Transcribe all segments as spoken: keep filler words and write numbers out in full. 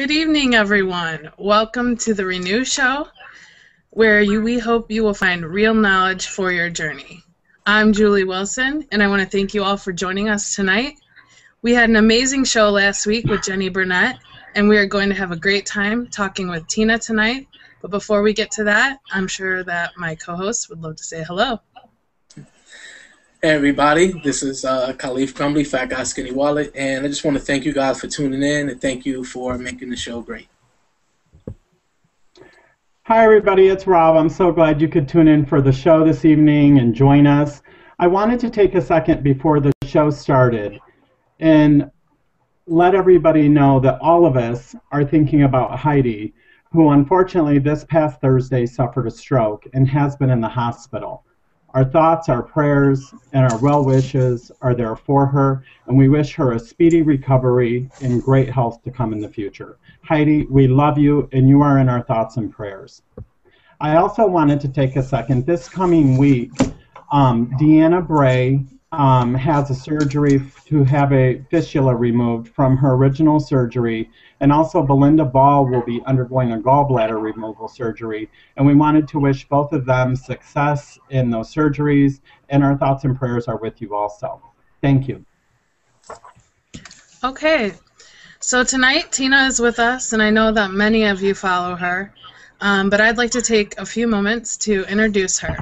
Good evening, everyone. Welcome to the Renew Show, where you, we hope you will find real knowledge for your journey. I'm Julie Wilson, and I want to thank you all for joining us tonight. We had an amazing show last week with Jenny Burnett, and we are going to have a great time talking with Tina tonight. But before we get to that, I'm sure that my co-host would love to say hello. Hey everybody, this is uh, Khalif Crumbly, Fat Guy Skinny Wallet, and I just want to thank you guys for tuning in and thank you for making the show great. Hi everybody, it's Rob. I'm so glad you could tune in for the show this evening and join us. I wanted to take a second before the show started and let everybody know that all of us are thinking about Heidi, who unfortunately this past Thursday suffered a stroke and has been in the hospital. Our thoughts, our prayers, and our well wishes are there for her, and we wish her a speedy recovery and great health to come in the future. Heidi, we love you, and you are in our thoughts and prayers. I also wanted to take a second. This coming week, um, Deanna Bray um, has a surgery to have a fistula removed from her original surgery, and also Belinda Ball will be undergoing a gallbladder removal surgery, and we wanted to wish both of them success in those surgeries, and our thoughts and prayers are with you also. Thank you. Okay, so tonight Tina is with us, and I know that many of you follow her, um, but I'd like to take a few moments to introduce her.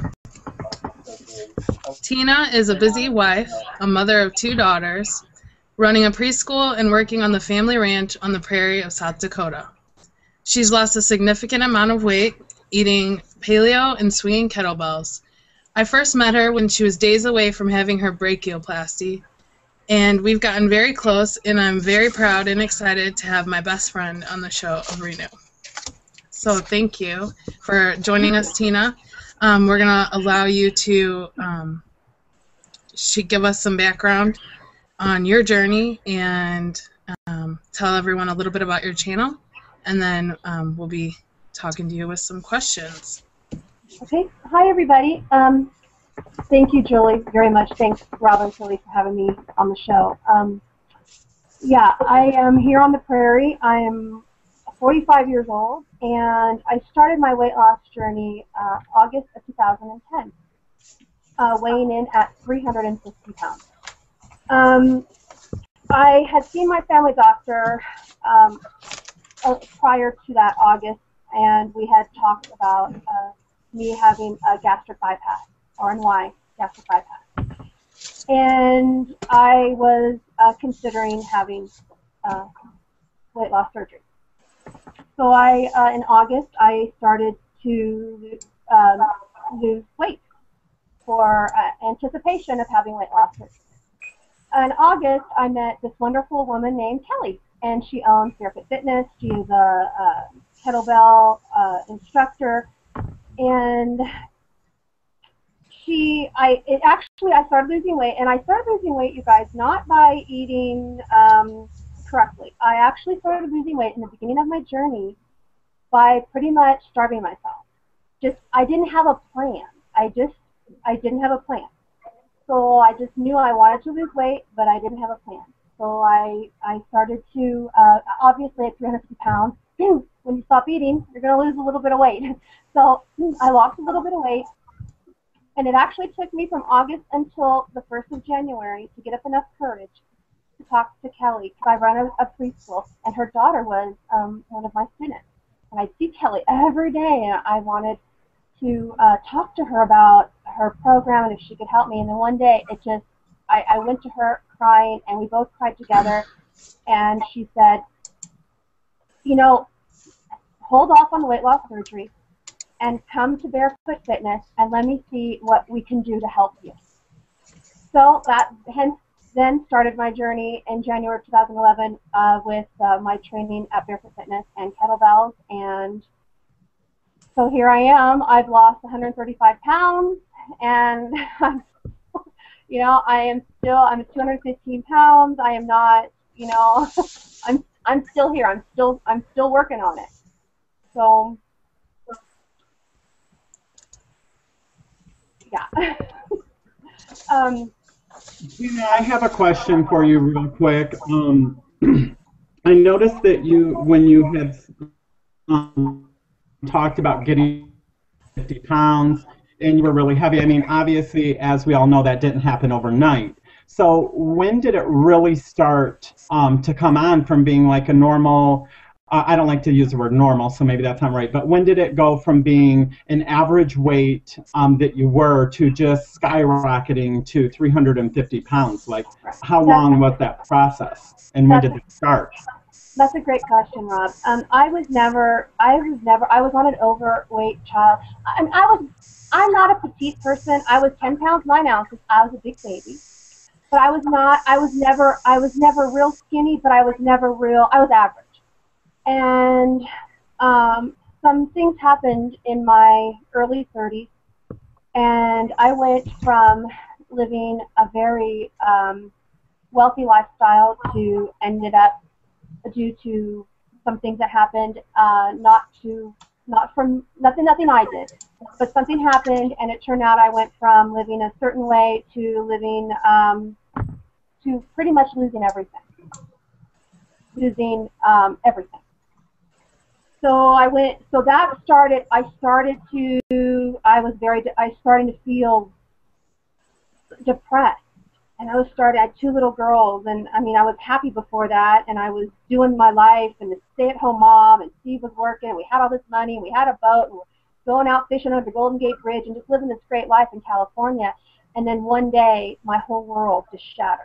Tina is a busy wife, a mother of two daughters, running a preschool and working on the family ranch on the prairie of South Dakota. She's lost a significant amount of weight, eating paleo and swinging kettlebells. I first met her when she was days away from having her brachioplasty, and we've gotten very close, and I'm very proud and excited to have my best friend on the show of Renew. So thank you for joining us, Tina. Um, we're going to allow you to um, she give us some background on your journey and um, tell everyone a little bit about your channel, and then um, we'll be talking to you with some questions. Okay. Hi, everybody. Um, thank you, Julie, very much. Thanks, Rob and Julie, for having me on the show. Um, yeah, I am here on the prairie. I am forty-five years old, and I started my weight loss journey uh, August of two thousand ten, uh, weighing in at three hundred fifty pounds. Um, I had seen my family doctor um, uh, prior to that August, and we had talked about uh, me having a gastric bypass, R N Y gastric bypass. And I was uh, considering having uh, weight loss surgery. So I, uh, in August, I started to um, lose weight for uh, anticipation of having weight loss surgery. In August, I met this wonderful woman named Kelly, and she owns Barefoot Fitness. She is a, a kettlebell uh, instructor, and she, I, it actually, I started losing weight, and I started losing weight, you guys, not by eating um, correctly. I actually started losing weight in the beginning of my journey by pretty much starving myself. Just, I didn't have a plan. I just, I didn't have a plan. So I just knew I wanted to lose weight, but I didn't have a plan. So I, I started to, uh, obviously at three hundred fifty pounds, when you stop eating, you're going to lose a little bit of weight. So I lost a little bit of weight, and it actually took me from August until the first of January to get up enough courage to talk to Kelly, because I run a, a preschool, and her daughter was um, one of my students. And I'd see Kelly every day, and I wanted to uh, talk to her about her program and if she could help me. And then one day, it just, I, I went to her crying, and we both cried together, and she said, you know, hold off on the weight loss surgery and come to Barefoot Fitness and let me see what we can do to help you. So that hence then started my journey in January two thousand eleven uh, with uh, my training at Barefoot Fitness and kettlebells, and so here I am. I've lost one hundred thirty-five pounds, and you know, I am still, I'm two hundred fifteen pounds. I am not, you know, I'm I'm still here. I'm still I'm still working on it. So yeah. um, Gina, I have a question for you real quick. Um, I noticed that you, when you had um, talked about getting fifty pounds and you were really heavy, I mean, obviously, as we all know, that didn't happen overnight. So when did it really start um, to come on from being like a normal, uh, I don't like to use the word normal, so maybe that's not right, but when did it go from being an average weight um, that you were to just skyrocketing to three hundred fifty pounds? Like, how long was that process, and when did it start? That's a great question, Rob. Um, I was never, I was never, I was not an overweight child. I, I was, I'm not a petite person. I was ten pounds, nine ounces. I was a big baby. But I was not, I was never, I was never real skinny, but I was never real, I was average. And um, some things happened in my early thirties, and I went from living a very um, wealthy lifestyle to ended up, due to some things that happened, uh, not to, not from, nothing, nothing I did, but something happened, and it turned out I went from living a certain way to living, um, to pretty much losing everything, losing um, everything. So I went, so that started, I started to, I was very, I was starting to feel depressed. And I was starting, I had two little girls, and I mean, I was happy before that, and I was doing my life, and a stay-at-home mom, and Steve was working, and we had all this money, and we had a boat, and we were going out fishing under the Golden Gate Bridge, and just living this great life in California. And then one day, my whole world just shattered.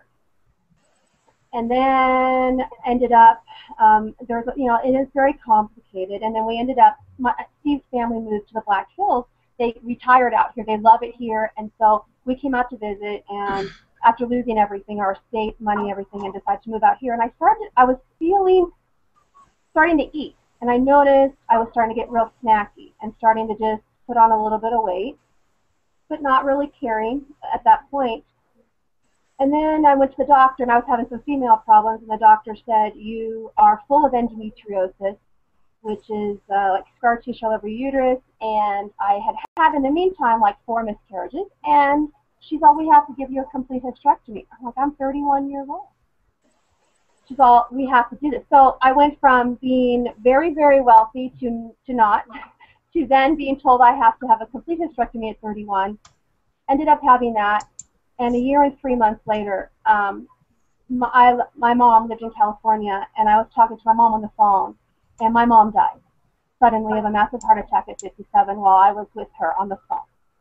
And then ended up, um, there's, you know, it is very complicated, and then we ended up, my, Steve's family moved to the Black Hills. They retired out here. They love it here, and so we came out to visit, and after losing everything, our estate, money, everything, and decided to move out here. And I started, I was feeling, starting to eat. And I noticed I was starting to get real snacky and starting to just put on a little bit of weight, but not really caring at that point. And then I went to the doctor, and I was having some female problems, and the doctor said, you are full of endometriosis, which is uh, like scar tissue all over your uterus. And I had had, in the meantime, like four miscarriages. And she's all, we have to give you a complete hysterectomy. I'm like, I'm thirty-one years old. She's all, we have to do this. So I went from being very, very wealthy to, to not, to then being told I have to have a complete hysterectomy at thirty-one. Ended up having that. And a year and three months later, um, my, I, my mom lived in California, and I was talking to my mom on the phone, and my mom died suddenly of a massive heart attack at fifty-seven while I was with her on the phone.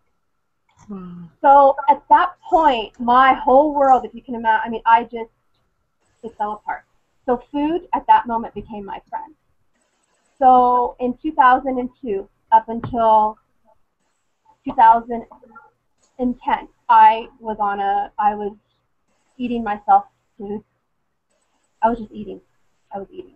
Hmm. So at that point, my whole world, if you can imagine, I mean, I just, it fell apart. So food at that moment became my friend. So in two thousand two, up until two thousand ten, I was on a, I was eating myself to, I was just eating. I was eating.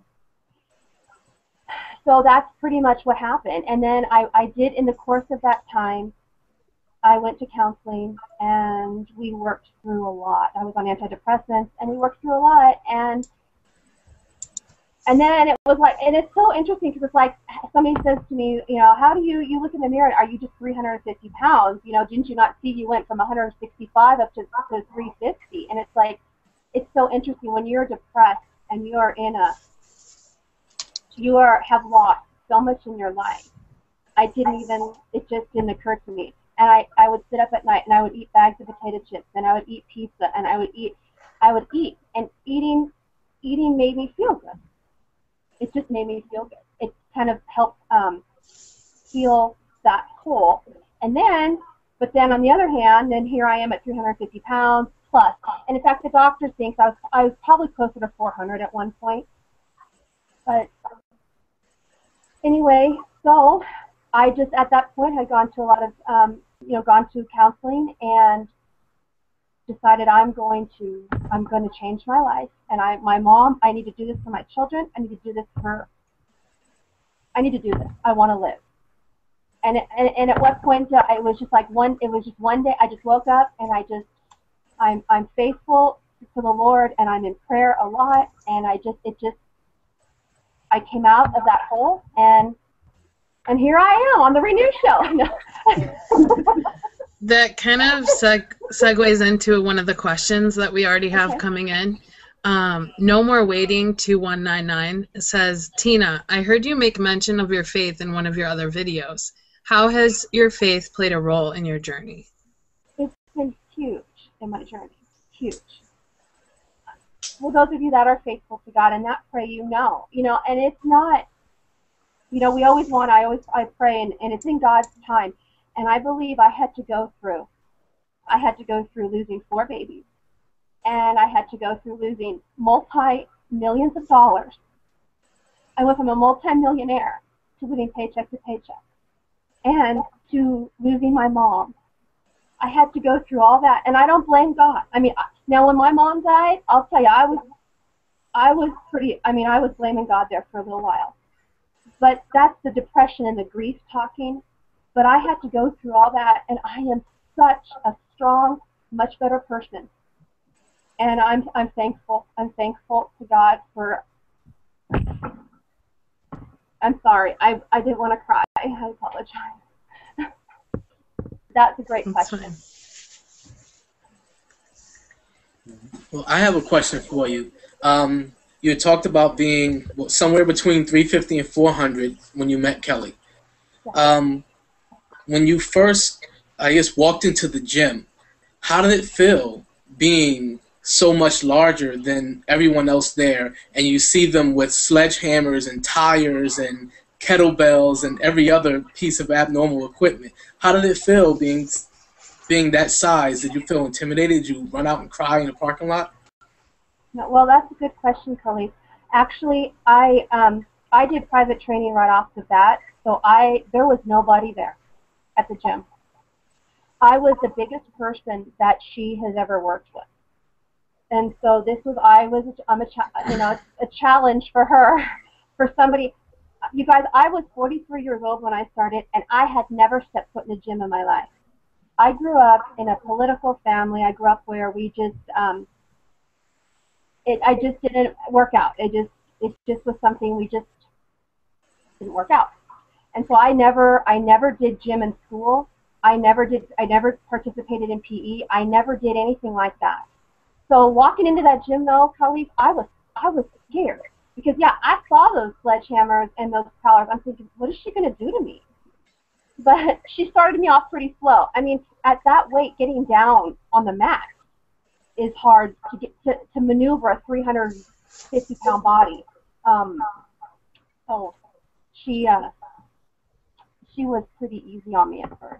So that's pretty much what happened. And then I, I did, in the course of that time, I went to counseling, and we worked through a lot. I was on antidepressants, and we worked through a lot. And and then it was like, and it's so interesting because it's like somebody says to me, you know, how do you, you look in the mirror, are you just three hundred fifty pounds? You know, didn't you not see you went from one hundred sixty-five up to, to three fifty? And it's like, it's so interesting when you're depressed and you're in a, you are, have lost so much in your life. I didn't even, it just didn't occur to me. And I, I would sit up at night, and I would eat bags of potato chips, and I would eat pizza, and I would eat, I would eat, and eating, eating made me feel good. It just made me feel good. It kind of helped um, heal that hole. And then, but then on the other hand, then here I am at three hundred fifty pounds plus. And in fact, the doctor thinks I was, I was probably closer to four hundred at one point. But anyway, so I just, at that point, had gone to a lot of, um, you know, gone to counseling and decided I'm going to, I'm going to change my life. And I, my mom, I need to do this for my children. I need to do this for, I need to do this. I want to live. And, and, and at what point, uh, it was just like one, it was just one day, I just woke up and I just, I'm, I'm faithful to the Lord, and I'm in prayer a lot. And I just, it just, I came out of that hole, and And here I am on the Renew Show. That kind of seg segues into one of the questions that we already have okay. coming in. Um, No More Waiting two one nine nine says, Tina, I heard you make mention of your faith in one of your other videos. How has your faith played a role in your journey? It's been huge in my journey, huge. Well, those of you that are faithful to God and that pray, you know, you know, and it's not, you know, we always want, I always, I pray, and, and it's in God's time. And I believe I had to go through, I had to go through losing four babies. And I had to go through losing multi-millions of dollars. I went from a multi-millionaire to living paycheck to paycheck. And to losing my mom. I had to go through all that, and I don't blame God. I mean, now when my mom died, I'll tell you, I was, I was pretty, I mean, I was blaming God there for a little while. But that's the depression and the grief talking. But I had to go through all that, and I am such a strong, much better person. And I'm, I'm thankful. I'm thankful to God for, I'm sorry, I, I didn't want to cry. I apologize. That's a great That's question. Fine. Well, I have a question for you. Um, you had talked about being well, somewhere between three fifty and four hundred when you met Kelly. Um, when you first, I guess, walked into the gym, how did it feel being so much larger than everyone else there, and you see them with sledgehammers and tires and kettlebells and every other piece of abnormal equipment? How did it feel being being that size? Did you feel intimidated? Did you run out and cry in the parking lot? No, well, that's a good question, Khalif. Actually, I um, I did private training right off the bat, so I there was nobody there at the gym. I was the biggest person that she has ever worked with. And so this was, I was, I'm a, you know, a challenge for her, for somebody. You guys, I was forty-three years old when I started, and I had never stepped foot in a gym in my life. I grew up in a political family. I grew up where we just, um, it, I just didn't work out. It just, it just was something we just didn't work out. And so I never, I never did gym in school. I never did, I never participated in P E. I never did anything like that. So walking into that gym, though, Khalif, I was, I was scared. Because, yeah, I saw those sledgehammers and those prowlers. I'm thinking, what is she going to do to me? But she started me off pretty slow. I mean, at that weight, getting down on the mat is hard to get to, to maneuver a three hundred fifty pound body. Um, so she, uh, she was pretty easy on me at first.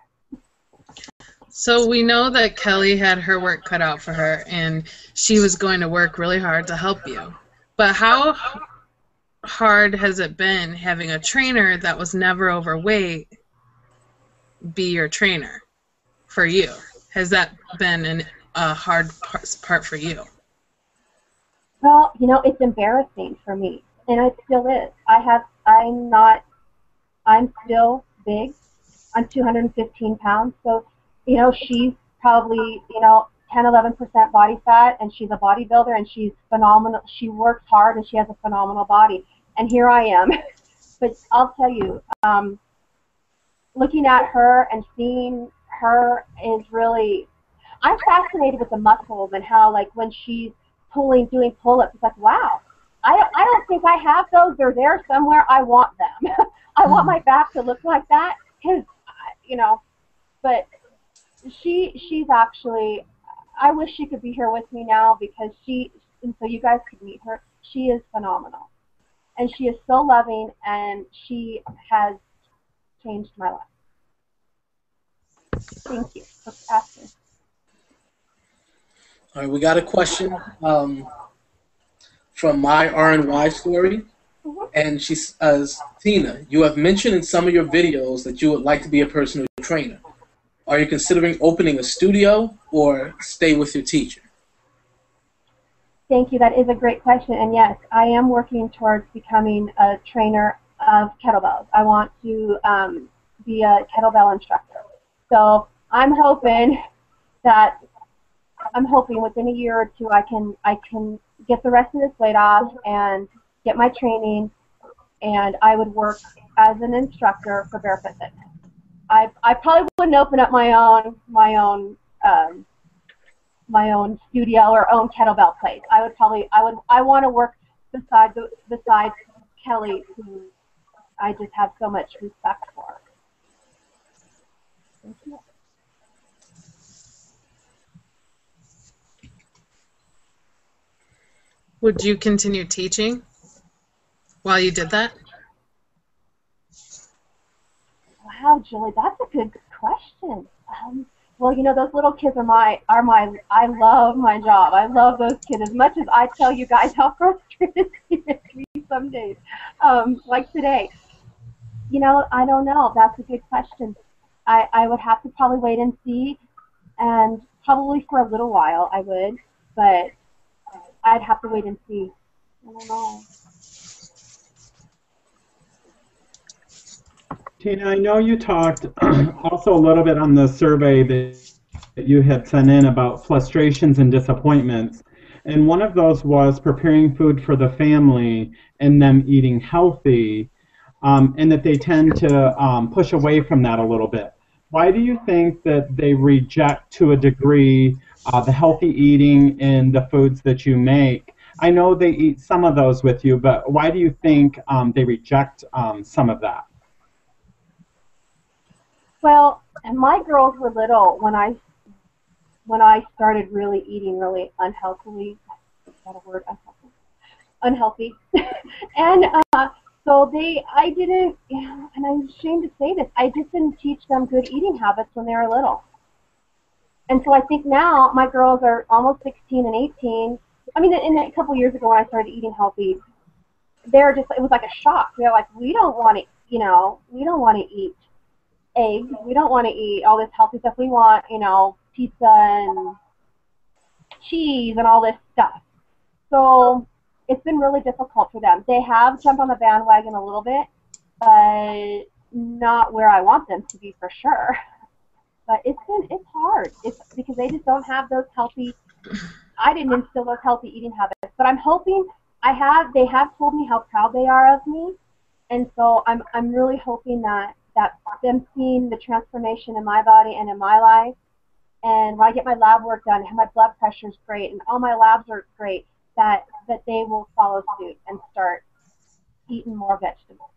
So we know that Kelly had her work cut out for her, and she was going to work really hard to help you. But how hard has it been having a trainer that was never overweight be your trainer for you? Has that been an, a hard part, part for you? Well, you know, it's embarrassing for me, and it still is. I have, I'm not, I'm still big. I'm two hundred fifteen pounds, so, you know, she's probably, you know, ten, eleven percent body fat, and she's a bodybuilder, and she's phenomenal. She works hard, and she has a phenomenal body. And here I am. But I'll tell you, um, looking at her and seeing her is really, I'm fascinated with the muscles and how, like, when she's pulling, doing pull-ups, it's like, wow, I don't, I don't think I have those. They're there somewhere. I want them. I want my back to look like that, because, you know, but she, she's actually, I wish she could be here with me now, because she, and so you guys could meet her. She is phenomenal. And she is so loving, and she has changed my life. Thank you for asking. All right, we got a question um, from my R N Y story. Mm-hmm. And she says, Tina, you have mentioned in some of your videos that you would like to be a personal trainer. Are you considering opening a studio or stay with your teacher? Thank you. That is a great question. And yes, I am working towards becoming a trainer of kettlebells. I want to um, be a kettlebell instructor. So I'm hoping that I'm hoping within a year or two I can I can get the rest of this weight off and get my training, and I would work as an instructor for Barefoot Fitness. I I probably wouldn't open up my own my own um, my own studio or own kettlebell place. I would probably, I would, I want to work beside the, beside Kelly, who I just have so much respect for. Thank you. Would you continue teaching while you did that? Wow, Julie, that's a good question. Um, well, you know, those little kids are my, are my, I love my job. I love those kids as much as I tell you guys how frustrated they make me some days, um, like today. You know, I don't know. That's a good question. I, I would have to probably wait and see, and probably for a little while I would, but I'd have to wait and see. I don't know. Tina, I know you talked also a little bit on the survey that you had sent in about frustrations and disappointments. And one of those was preparing food for the family and them eating healthy, um, and that they tend to um, push away from that a little bit. Why do you think that they reject, to a degree, uh, the healthy eating and the foods that you make? I know they eat some of those with you, but why do you think um, they reject um, some of that? Well, my girls were little when I when I started really eating really unhealthily. Is that a word? Unhealthy. Unhealthy. and uh, so they, I didn't, you know, and I'm ashamed to say this, I just didn't teach them good eating habits when they were little. And so I think now my girls are almost sixteen and eighteen. I mean, in a couple years ago when I started eating healthy, they're just, it was like a shock. They're like, we don't want to, you know, we don't want to eat eggs. We don't want to eat all this healthy stuff. We want, you know, pizza and cheese and all this stuff. So it's been really difficult for them. They have jumped on the bandwagon a little bit, but not where I want them to be for sure. But it's been, it's hard. It's because they just don't have those healthy, I didn't instill those healthy eating habits. But I'm hoping, I have, they have told me how proud they are of me. And so I'm, I'm really hoping that that them seeing the transformation in my body and in my life, and when I get my lab work done, my blood pressure is great, and all my labs are great, that, that they will follow suit and start eating more vegetables.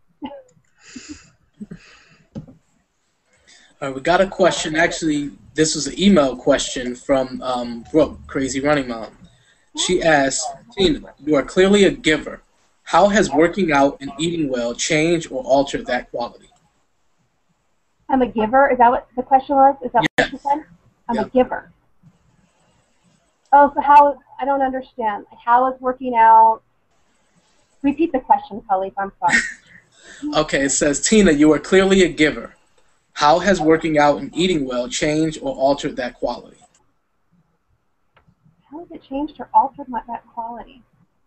All right, we got a question. Actually, this was an email question from um, Brooke, Crazy Running Mom. She asked, Tina, you are clearly a giver. How has working out and eating well changed or altered that quality? I'm a giver. Is that what the question was? Is that Yes. what you said? I'm Yeah. a giver. Oh, so how, I don't understand. How is working out? Repeat the question, Khalif. I'm sorry. Okay, it says, Tina, you are clearly a giver. How has working out and eating well changed or altered that quality? How has it changed or altered my, that quality?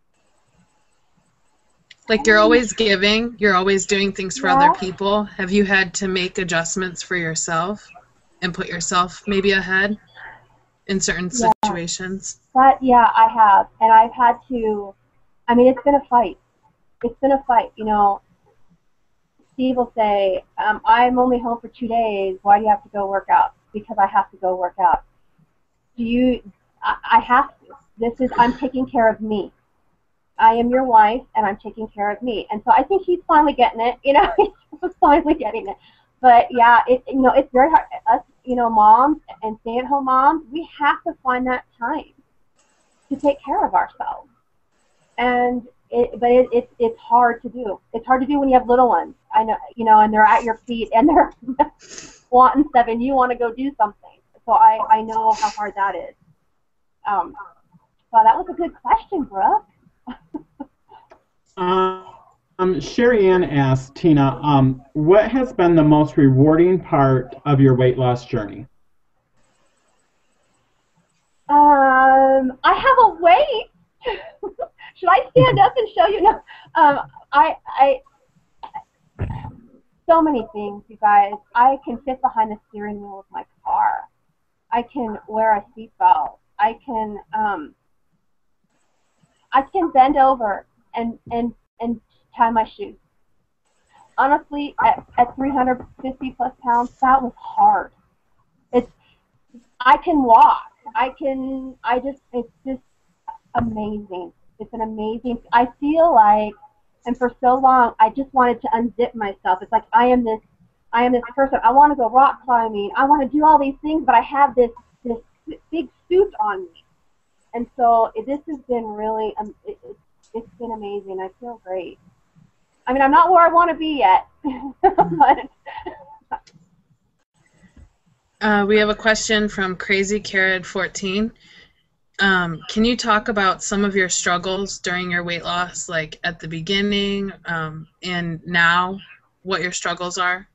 Like you're always giving, you're always doing things for Yeah. other people. Have you had to make adjustments for yourself and put yourself maybe ahead in certain Yeah. situations? But yeah, I have. And I've had to, I mean, it's been a fight. It's been a fight. You know, Steve will say, um, I'm only home for two days. Why do you have to go work out? Because I have to go work out. Do you, I, I have to. This is, I'm taking care of me. I am your wife, and I'm taking care of me. And so I think he's finally getting it. You know, he's finally getting it. But yeah, it, you know, it's very hard. Us, you know, moms and stay-at-home moms, we have to find that time to take care of ourselves. And it, but it, it, it's hard to do. It's hard to do when you have little ones. I know, you know, and they're at your feet and they're wanting stuff, and you want to go do something. So I, I know how hard that is. Um, well, that was a good question, Brooke. Um, um, Sherry Ann asked, Tina, um, what has been the most rewarding part of your weight loss journey? Um, I have a weight. Should I stand up and show you? No. Um, I, I, so many things, you guys. I can sit behind the steering wheel of my car. I can wear a seatbelt. I can, um, I can bend over and, and, and tie my shoes. Honestly, at, at three hundred fifty plus pounds, that was hard. It's, I can walk. I can, I just, it's just amazing. It's an amazing, I feel like, and for so long, I just wanted to unzip myself. It's like I am this, I am this person. I want to go rock climbing. I want to do all these things, but I have this, this big suit on me. And so it, this has been really, um, it, it, it's been amazing. I feel great. I mean, I'm not where I want to be yet, but. Uh, we have a question from Crazy Carrot fourteen. Um, can you talk about some of your struggles during your weight loss, like at the beginning um, and now, what your struggles are?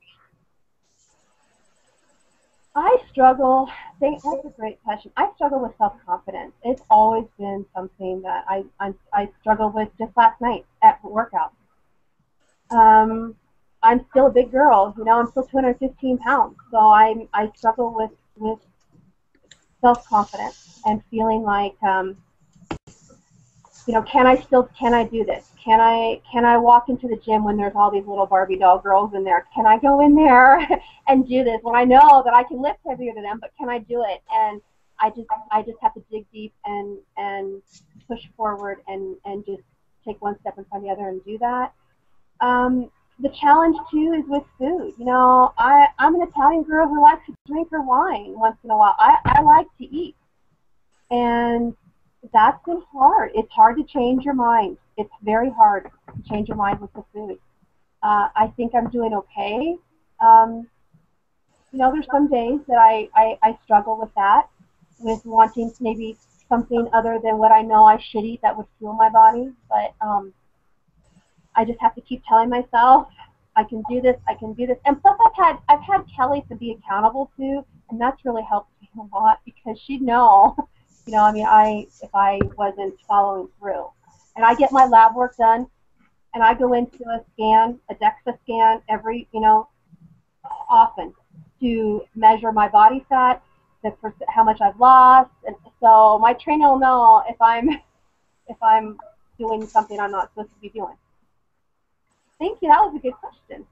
I struggle, that's a great question. I struggle with self-confidence. It's always been something that I, I, I struggled with just last night at workout. Um, I'm still a big girl, you know, I'm still two hundred fifteen pounds, so I, I struggle with, with self-confidence and feeling like, um, you know, can I still, can I do this? Can I, can I walk into the gym when there's all these little Barbie doll girls in there? Can I go in there and do this when I know that I can lift heavier than them, but can I do it? And I just, I just have to dig deep and, and push forward and, and just take one step in front of the other and do that. Um, the challenge, too, is with food. You know, I, I'm an Italian girl who likes to drink her wine once in a while. I, I like to eat. And that's been hard. It's hard to change your mind. It's very hard to change your mind with the food. Uh, I think I'm doing okay. Um, you know, there's some days that I, I, I struggle with that, with wanting maybe something other than what I know I should eat that would fuel my body. But um, I just have to keep telling myself, I can do this, I can do this. And plus I've had I've had Kelly to be accountable to, and that's really helped me a lot because she'd know, you know, I mean, I if I wasn't following through. And I get my lab work done, and I go into a scan, a DEXA scan every, you know, often to measure my body fat, the how much I've lost, and so my trainer will know if I'm if I'm doing something I'm not supposed to be doing. Thank you. That was a good question.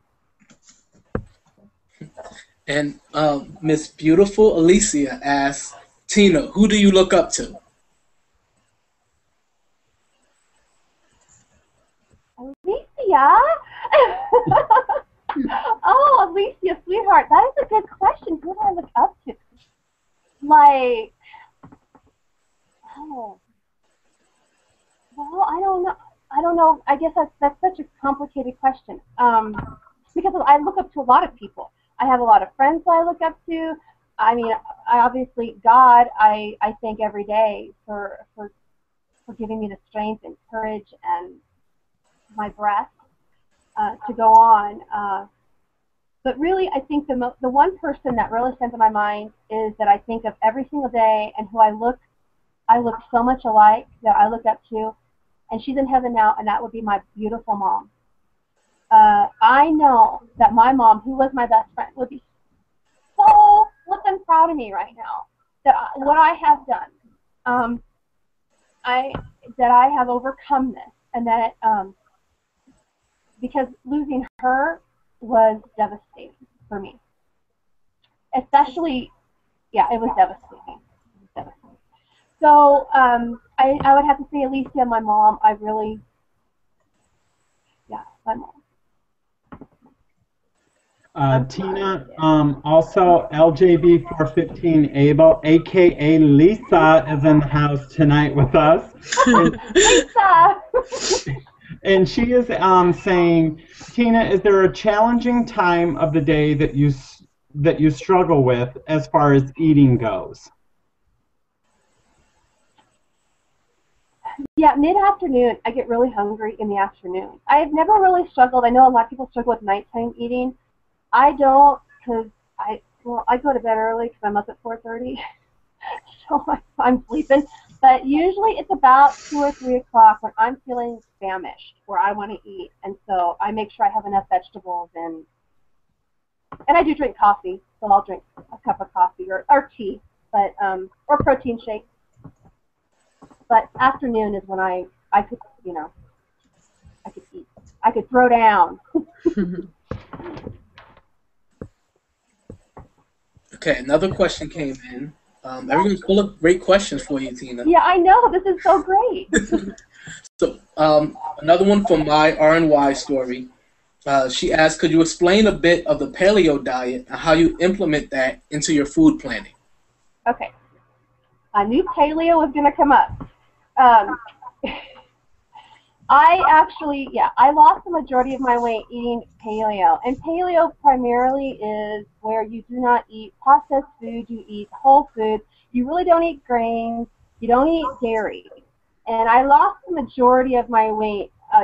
And uh, Miss Beautiful Alicia asks, Tina, who do you look up to? Alicia? Oh, Alicia, sweetheart. That is a good question. Who do I look up to? Like, oh, well, I don't know. I don't know. I guess that's that's such a complicated question. Um, because I look up to a lot of people. I have a lot of friends that I look up to. I mean, I obviously God. I, I thank every day for for for giving me the strength and courage and my breath uh, to go on. Uh, but really, I think the mo the one person that really stands in my mind is that I think of every single day and who I look I look so much alike that I look up to. And she's in heaven now, and that would be my beautiful mom. Uh, I know that my mom, who was my best friend, would be so flippin' proud of me right now that I, what I have done, um, I that I have overcome this, and that um, because losing her was devastating for me. Especially, yeah, it was devastating. It was devastating. So um, I, I would have to say Alicia, my mom. I really, yeah, my mom. Uh, Tina, um, also L J B four fifteen Abel, a k a. Lisa, is in the house tonight with us. And, Lisa! and she is um, saying, Tina, is there a challenging time of the day that you, that you struggle with as far as eating goes? Yeah, mid-afternoon, I get really hungry in the afternoon. I've never really struggled. I know a lot of people struggle with nighttime eating. I don't, because I, well, I go to bed early because I'm up at four thirty, so I'm sleeping. But usually it's about two or three o'clock when I'm feeling famished, where I want to eat, and so I make sure I have enough vegetables and and I do drink coffee, so I'll drink a cup of coffee or, or tea, but um, or protein shake. But afternoon is when I, I could, you know, I could eat. I could throw down. Okay, another question came in. Um, everyone's full of great questions for you, Tina. Yeah, I know. This is so great. So um, another one from my R N Y story. Uh, she asked, could you explain a bit of the paleo diet and how you implement that into your food planning? Okay. I knew paleo was going to come up. Um, I actually, yeah, I lost the majority of my weight eating paleo. And paleo primarily is where you do not eat processed food, you eat whole foods. You really don't eat grains, you don't eat dairy. And I lost the majority of my weight. Uh,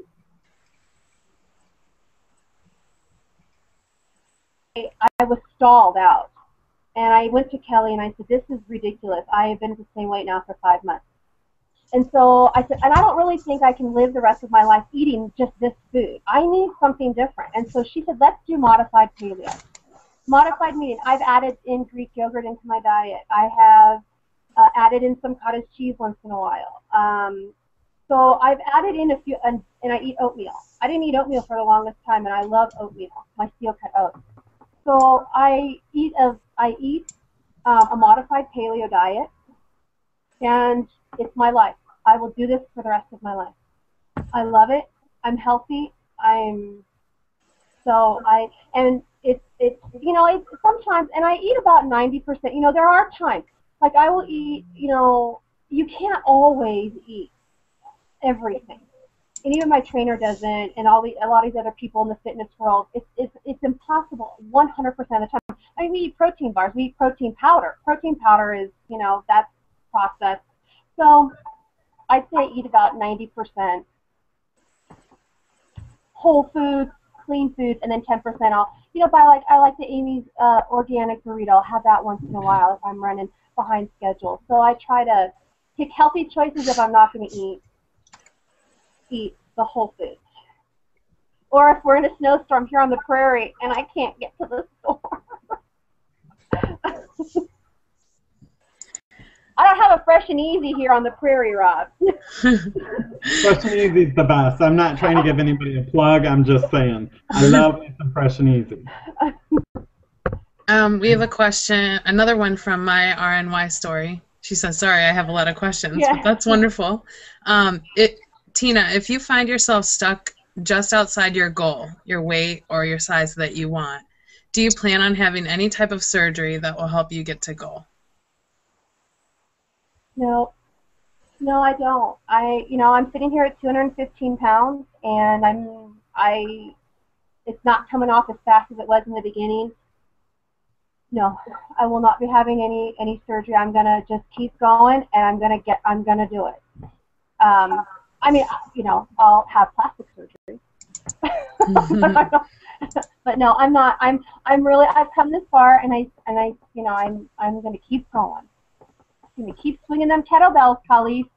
I was stalled out. And I went to Kelly and I said, this is ridiculous. I have been at the same weight now for five months. And so I said, and I don't really think I can live the rest of my life eating just this food. I need something different. And so she said, let's do modified paleo. Modified meaning I've added in Greek yogurt into my diet. I have uh, added in some cottage cheese once in a while. Um, so I've added in a few, and, and I eat oatmeal. I didn't eat oatmeal for the longest time, and I love oatmeal, my steel cut oats. So I eat a, I eat um, a modified paleo diet, and it's my life. I will do this for the rest of my life. I love it. I'm healthy. I'm so I and it's it's you know it's sometimes, and I eat about ninety percent. You know, there are times like I will eat. You know, you can't always eat everything. And even my trainer doesn't, and all the a lot of these other people in the fitness world, it's it's it's impossible one hundred percent of the time. I mean, we eat protein bars, we eat protein powder. Protein powder is, you know, that's processed. So I'd say eat about ninety percent whole foods, clean foods, and then ten percent off. You know, buy like I like the Amy's uh, organic burrito. I'll have that once in a while if I'm running behind schedule. So I try to pick healthy choices if I'm not going to eat. eat the whole foods. Or if we're in a snowstorm here on the prairie and I can't get to the store. I don't have a fresh and easy here on the prairie, Rob. Fresh and easy is the best. I'm not trying to give anybody a plug. I'm just saying. I love some fresh and easy. Um, we have a question, another one from my R N Y story. She says, sorry, I have a lot of questions, Yeah. but that's wonderful. Um, it, Tina, if you find yourself stuck just outside your goal, your weight or your size that you want, do you plan on having any type of surgery that will help you get to goal? No, no, I don't. I, you know, I'm sitting here at two hundred fifteen pounds, and I'm, I, it's not coming off as fast as it was in the beginning. No, I will not be having any any surgery. I'm gonna just keep going, and I'm gonna get, I'm gonna do it. Um, I mean, you know, I'll have plastic surgery. But no, I'm not. I'm I'm really. I've come this far, and I and I, you know, I'm I'm gonna keep going. I'm gonna keep swinging them kettlebells, Kali.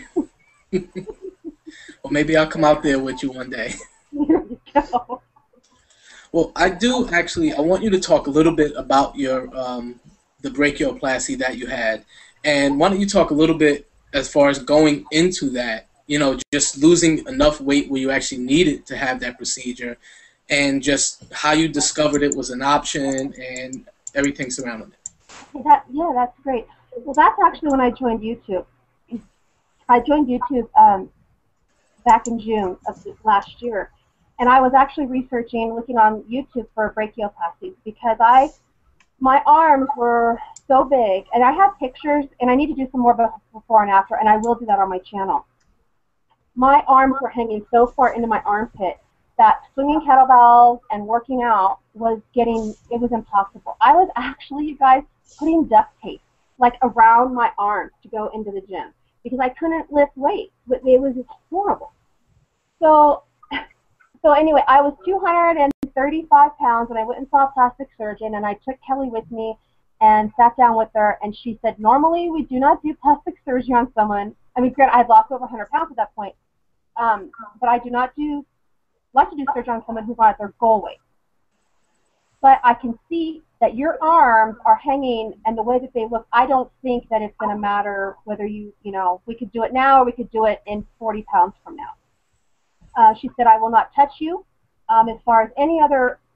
Well, maybe I'll come out there with you one day. There you go. Well, I do actually. I want you to talk a little bit about your um, the brachioplasty that you had, and why don't you talk a little bit as far as going into that. You know, just losing enough weight where you actually needed to have that procedure, and just how you discovered it was an option and everything surrounding it. That, yeah, that's great. Well, that's actually when I joined YouTube. I joined YouTube um, back in June of last year, and I was actually researching, looking on YouTube for brachioplasty because I, my arms were so big, and I have pictures, and I need to do some more before and after, and I will do that on my channel. My arms were hanging so far into my armpit that swinging kettlebells and working out was getting, it was impossible. I was actually, you guys, putting duct tape like around my arms to go into the gym because I couldn't lift weights. It was just horrible. So, so anyway, I was two hundred thirty-five pounds, and I went and saw a plastic surgeon, and I took Kelly with me and sat down with her, and she said, normally we do not do plastic surgery on someone. I mean, granted, I had lost over one hundred pounds at that point, um, but I do not do like to do surgery on someone who's not at their goal weight. But I can see that your arms are hanging, and the way that they look, I don't think that it's going to matter whether you, you know, we could do it now or we could do it in forty pounds from now. Uh, she said, I will not touch you. Um, as far as any other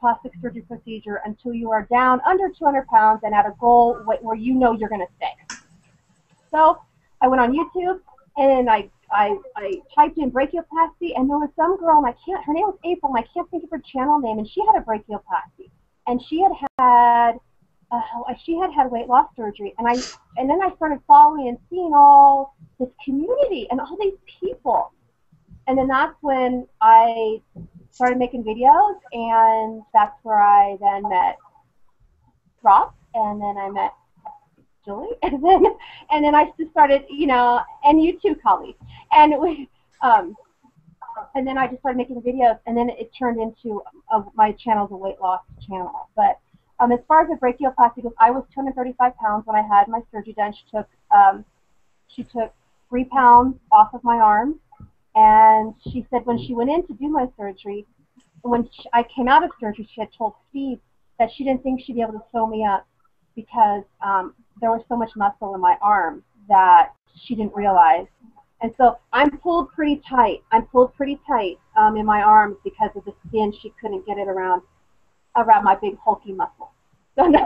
plastic surgery procedure until you are down under two hundred pounds and at a goal where you know you're going to stay. So I went on YouTube and I, I, I typed in brachioplasty, and there was some girl, and I can't, her name was April, and I can't think of her channel name, and she had a brachioplasty. And she had had, uh, she had had weight loss surgery. And I, and then I started following and seeing all this community and all these people. And then that's when I started making videos, and that's where I then met Rob, and then I met Julie, and then and then I just started, you know, and you too, Colleen, and we, um, and then I just started making videos, and then it turned into uh, my channel's a weight loss channel. But um, as far as the brachioplasty goes, I was two hundred thirty-five pounds when I had my surgery done. She took um, she took three pounds off of my arm. And she said when she went in to do my surgery, when she, I came out of surgery, she had told Steve that she didn't think she'd be able to sew me up because um, there was so much muscle in my arm that she didn't realize. And so I'm pulled pretty tight. I'm pulled pretty tight um, in my arms because of the skin. She couldn't get it around around my big hulky muscle. So no,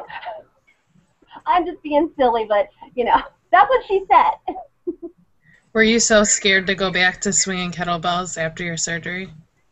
I'm just being silly, but you know that's what she said. Were you so scared to go back to swinging kettlebells after your surgery?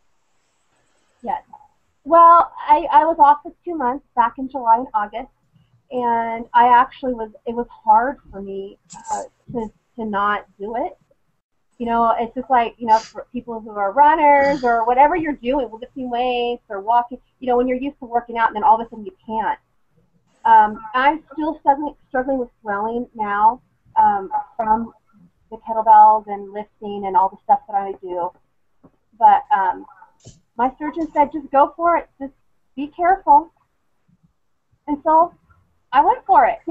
Yes. Well, I, I was off for two months back in July and August, and I actually was, it was hard for me uh, to, to not do it. You know, it's just like, you know, for people who are runners or whatever you're doing, lifting weights or walking, you know, when you're used to working out and then all of a sudden you can't. Um, I'm still struggling, struggling with swelling now um, from the kettlebells and lifting and all the stuff that I do. But um, my surgeon said, just go for it. Just be careful. And so I went for it.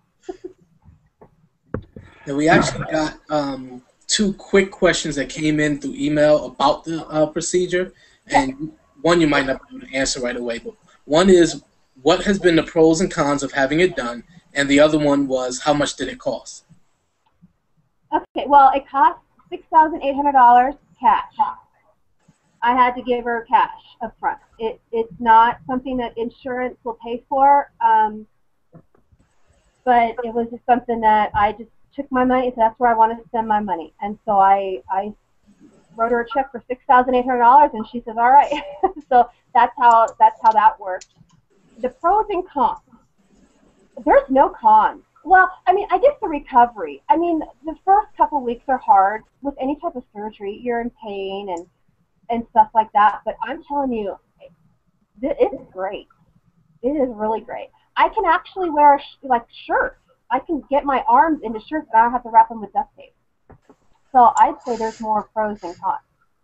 Now, we actually got um, two quick questions that came in through email about the uh, procedure. And one you might not be able to answer right away. But one is, what has been the pros and cons of having it done? And the other one was, how much did it cost? Okay, well, it cost six thousand eight hundred dollars cash. I had to give her cash up front. It, it's not something that insurance will pay for, um, but it was just something that I just took my money, so that's where I wanted to spend my money. And so I, I wrote her a check for six thousand eight hundred dollars, and she says, all right. So that's how, that's how that worked. The pros and cons. There's no cons. Well, I mean, I guess the recovery. I mean, the first couple weeks are hard with any type of surgery. You're in pain and, and stuff like that. But I'm telling you, it's great. It is really great. I can actually wear, like, shirts. I can get my arms into shirts, and I don't have to wrap them with duct tape. So I'd say there's more pros than cons.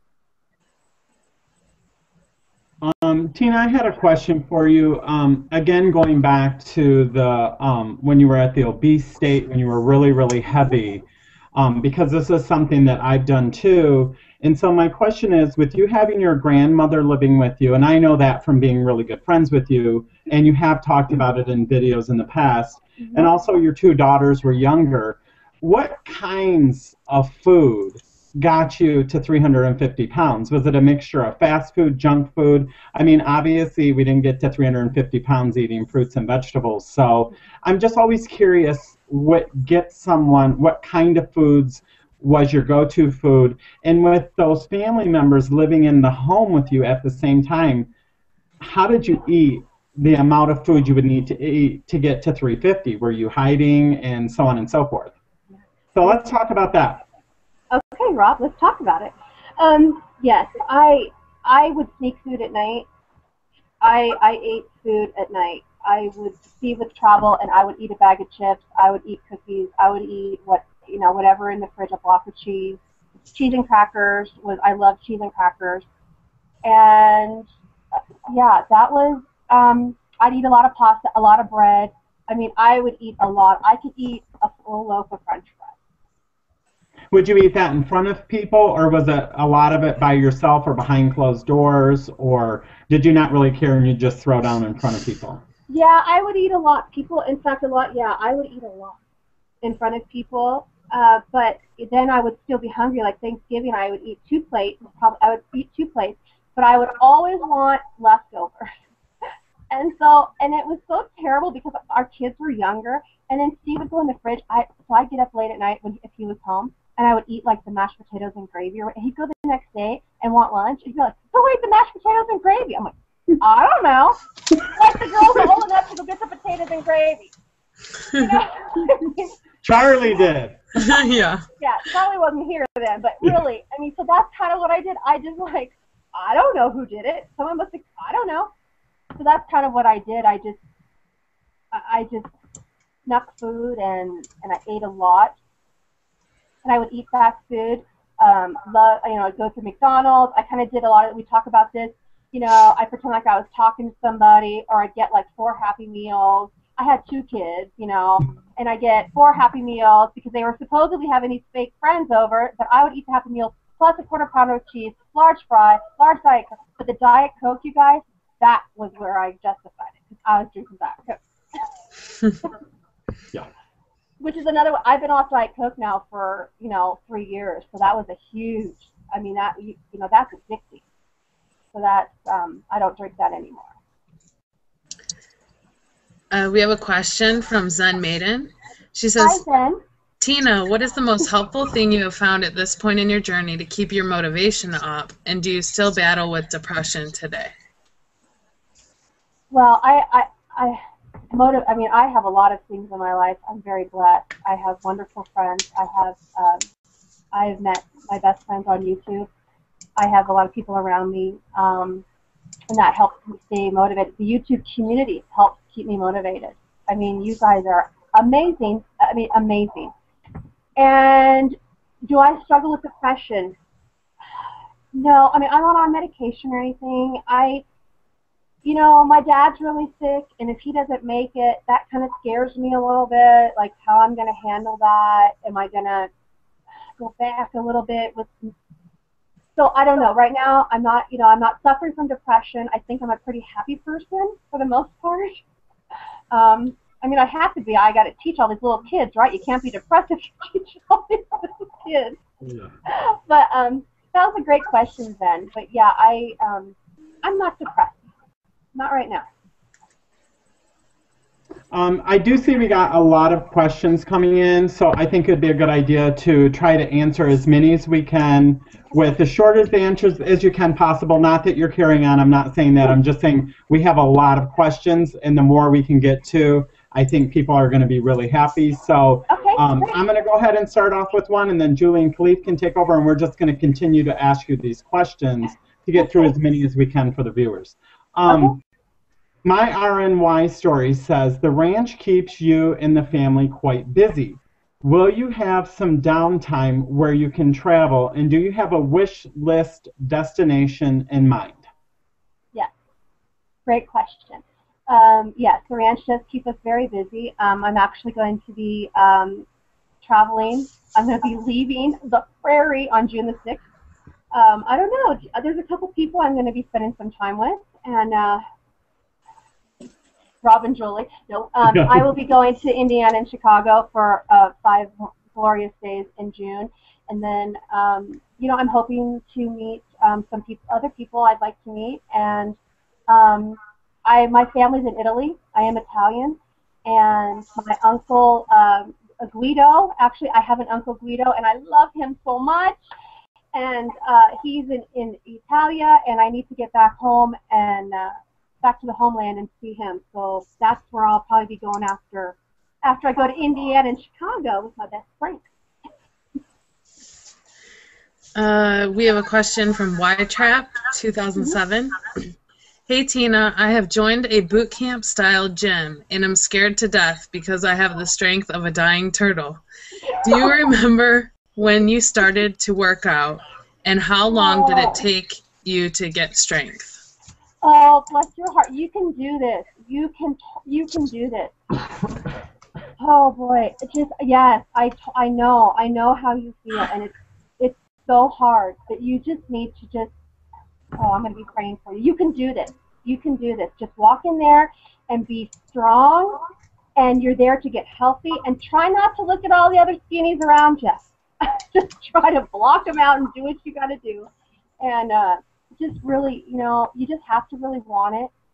Um, Tina, I had a question for you. Um, again, going back to the um, when you were at the obese state, when you were really, really heavy, um, because this is something that I've done too. And so my question is, with you having your grandmother living with you, and I know that from being really good friends with you, and you have talked about it in videos in the past, mm-hmm. and also your two daughters were younger, what kinds of food got you to three hundred fifty pounds? Was it a mixture of fast food, junk food? I mean, obviously we didn't get to three hundred fifty pounds eating fruits and vegetables. So I'm just always curious what gets someone, what kind of foods was your go-to food? And with those family members living in the home with you at the same time, how did you eat the amount of food you would need to eat to get to three fifty? Were you hiding and so on and so forth? So let's talk about that. Okay, Rob, let's talk about it. Um, yes, I I would sneak food at night. I I ate food at night. I would Steve would travel, and I would eat a bag of chips. I would eat cookies. I would eat what you know whatever in the fridge, a block of cheese, cheese and crackers. Was I love cheese and crackers, and uh, yeah, that was. Um, I'd eat a lot of pasta, a lot of bread. I mean, I would eat a lot. I could eat a full loaf of French fries. Would you eat that in front of people, or was it a lot of it by yourself or behind closed doors, or did you not really care and you just throw down in front of people? Yeah, I would eat a lot. People, in fact, a lot, yeah, I would eat a lot in front of people, uh, but then I would still be hungry. Like Thanksgiving, I would eat two plates. Probably, I would eat two plates, but I would always want leftovers. And so, and it was so terrible because our kids were younger, and then Steve would go in the fridge. I so I'd get up late at night when if he was home, and I would eat like the mashed potatoes and gravy. Or he'd go the next day and want lunch, and he'd be like, "Who ate the mashed potatoes and gravy?" I'm like, "I don't know." Like the girls are old enough to go get the potatoes and gravy. You know? Charlie did. Yeah. Yeah, Charlie wasn't here then, but really, I mean, so that's kind of what I did. I just like, I don't know who did it. Someone must have, I don't know. So that's kind of what I did. I just, I I just snuck food and, and I ate a lot. And I would eat fast food. Um, love, you know, I'd go to McDonald's. I kind of did a lot of, we talk about this, you know, I pretend like I was talking to somebody, or I'd get like four Happy Meals. I had two kids, you know, and I get four Happy Meals because they were supposedly having these fake friends over, but I would eat the Happy Meals plus a quarter pounder of cheese, large fry, large Diet Coke. But the Diet Coke, you guys, that was where I justified it, because I was drinking Diet Coke. Yeah. Which is another one. I've been off Diet Coke now for, you know, three years, so that was a huge, I mean, that, you, you know, that's addicting. So that's, um, I don't drink that anymore. Uh, we have a question from Zen Maiden. She says, Hi, Zen. Tina, what is the most helpful thing you have found at this point in your journey to keep your motivation up, and do you still battle with depression today? Well, I, I, I, motive, I mean, I have a lot of things in my life. I'm very blessed. I have wonderful friends. I have, um, I have met my best friends on YouTube. I have a lot of people around me, um, and that helps me stay motivated. The YouTube community helps keep me motivated. I mean, you guys are amazing. I mean, amazing. And do I struggle with depression? No. I mean, I'm not on medication or anything. I, you know, my dad's really sick, and if he doesn't make it, that kind of scares me a little bit, like how I'm going to handle that. Am I going to go back a little bit with... So I don't know. Right now, I'm not, you know, I'm not suffering from depression. I think I'm a pretty happy person for the most part. Um, I mean, I have to be. I got to teach all these little kids, right? You can't be depressed if you teach all these little kids. Yeah. But um, that was a great question, Ben. But yeah, I, um, I'm not depressed. Not right now. Um, I do see we got a lot of questions coming in, so I think it'd be a good idea to try to answer as many as we can with as short as answers as you can possible. Not that you're carrying on, I'm not saying that. I'm just saying we have a lot of questions, and the more we can get to, I think people are going to be really happy. So okay, um, I'm going to go ahead and start off with one, and then Julie and Khalif can take over, and we're just going to continue to ask you these questions to get through as many as we can for the viewers. Um, okay. My R N Y story says, the ranch keeps you and the family quite busy. Will you have some downtime where you can travel, and do you have a wish list destination in mind? Yes, great question. Um, yes, the ranch does keep us very busy. Um, I'm actually going to be um, traveling. I'm going to be leaving the prairie on June the sixth. Um, I don't know. There's a couple people I'm going to be spending some time with, and uh, Rob and Julie. No, um, I will be going to Indiana and Chicago for uh, five glorious days in June, and then um, you know, I'm hoping to meet um, some people, other people I'd like to meet, and um, I my family's in Italy. I am Italian, and my uncle um, Guido. Actually, I have an uncle Guido, and I love him so much. And uh, he's in in Italia, and I need to get back home and. Uh, back to the homeland and see him. So that's where I'll probably be going after after I go to Indiana and Chicago with my best friend. Uh, we have a question from Y-Trap two thousand seven. Mm-hmm. Hey Tina, I have joined a boot camp style gym and I'm scared to death because I have the strength of a dying turtle. Do you remember when you started to work out, and how long did it take you to get strength? Oh, bless your heart. You can do this. You can you can do this. Oh boy. It just yes, I, I know. I know how you feel, and it's it's so hard, but you just need to just oh, I'm going to be praying for you. You can do this. You can do this. Just walk in there and be strong, and you're there to get healthy, and try not to look at all the other skinnies around you. Just try to block them out and do what you got to do. And uh just really, you know, you just have to really want it.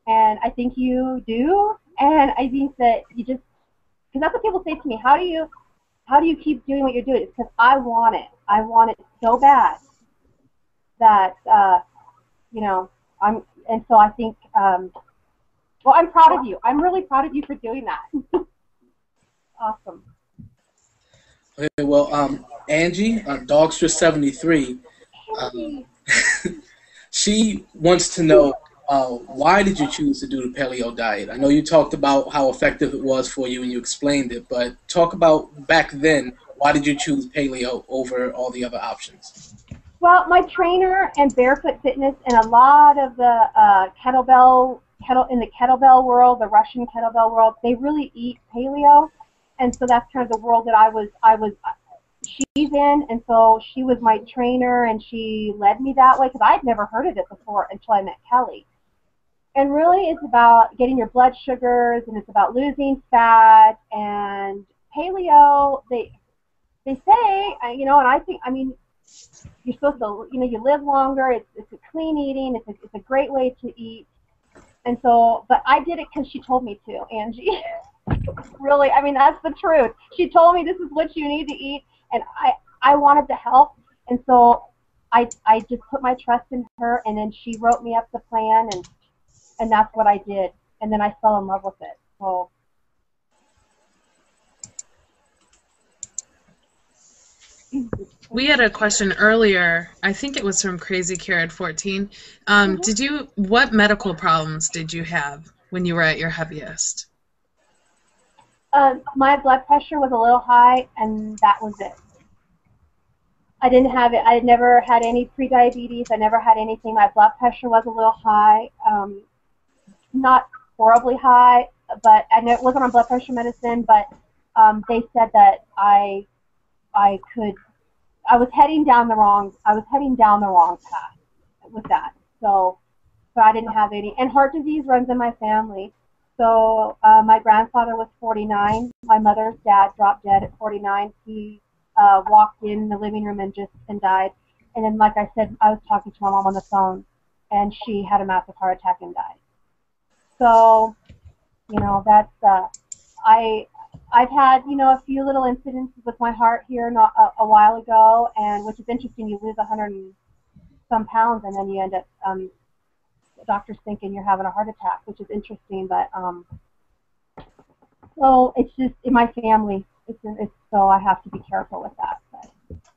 and I think you do. And I think that you just, because that's what people say to me. How do you, how do you keep doing what you're doing? It's because I want it. I want it so bad that, uh, you know, I'm, and so I think, um, well, I'm proud of you. I'm really proud of you for doing that. Awesome. Okay, well, um, Angie, uh, Dogster seventy-three, um, she wants to know, uh, why did you choose to do the paleo diet? I know you talked about how effective it was for you and you explained it, but talk about back then, why did you choose paleo over all the other options? Well, my trainer and Barefoot Fitness and a lot of the uh, kettlebell, kettle in the kettlebell world, the Russian kettlebell world, they really eat paleo, and so that's kind of the world that I was, I was, she's in, and so she was my trainer, and she led me that way because I'd never heard of it before until I met Kelly. And really, it's about getting your blood sugars, and it's about losing fat, and paleo. They, they say, you know, and I think, I mean. You're supposed to, you know, you live longer. It's, it's a clean eating. It's a, it's a great way to eat. And so, but I did it because she told me to, Angie. Really, I mean, that's the truth. She told me this is what you need to eat, and I, I wanted to help. And so I, I just put my trust in her, and then she wrote me up the plan, and, and that's what I did. And then I fell in love with it. So. We had a question earlier. I think it was from Crazy Carrot fourteen. Um, mm-hmm. Did you? What medical problems did you have when you were at your heaviest? Uh, my blood pressure was a little high, and that was it. I didn't have it. I had never had any prediabetes. I never had anything. My blood pressure was a little high, um, not horribly high, but I wasn't on blood pressure medicine. But um, they said that I. I could, I was heading down the wrong, I was heading down the wrong path with that. So, so I didn't have any, and heart disease runs in my family. So uh, my grandfather was forty-nine. My mother's dad dropped dead at forty-nine. He uh, walked in the living room and just and died. And then, like I said, I was talking to my mom on the phone, and she had a massive heart attack and died. So, you know, that's, uh, I, I've had, you know, a few little incidents with my heart here not a, a while ago, and which is interesting. You lose a hundred and some pounds, and then you end up, um, the doctor's thinking you're having a heart attack, which is interesting. But um, so it's just in my family. It's, it's so I have to be careful with that. But.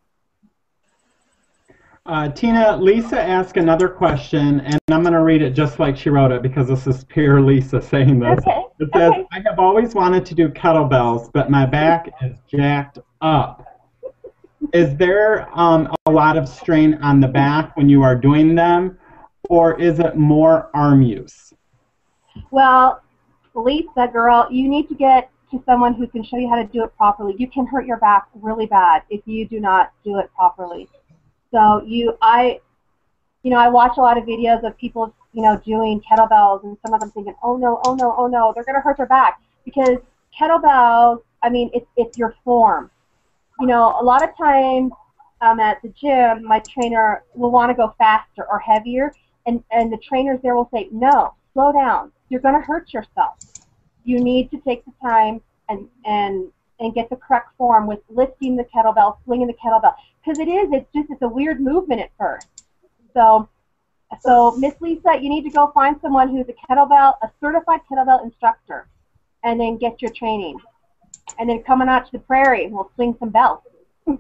Uh, Tina, Lisa asked another question, and I'm going to read it just like she wrote it because this is pure Lisa saying this. Okay. It says, okay. I have always wanted to do kettlebells, but my back is jacked up. Is there um, a lot of strain on the back when you are doing them, or is it more arm use? Well, Lisa, girl, you need to get to someone who can show you how to do it properly. You can hurt your back really bad if you do not do it properly. So you, I, you know, I watch a lot of videos of people, you know, doing kettlebells, and some of them thinking, oh no, oh no, oh no, they're going to hurt their back. Because kettlebells, I mean, it's, it's your form. You know, a lot of times um, at the gym, my trainer will want to go faster or heavier, and, and the trainers there will say, no, slow down. You're going to hurt yourself. You need to take the time and, and, and get the correct form with lifting the kettlebell, swinging the kettlebell. Because it is, it's just, it's a weird movement at first. So, so Miss Lisa, you need to go find someone who's a kettlebell, a certified kettlebell instructor, and then get your training. And then coming out to the prairie, and we'll swing some bells. All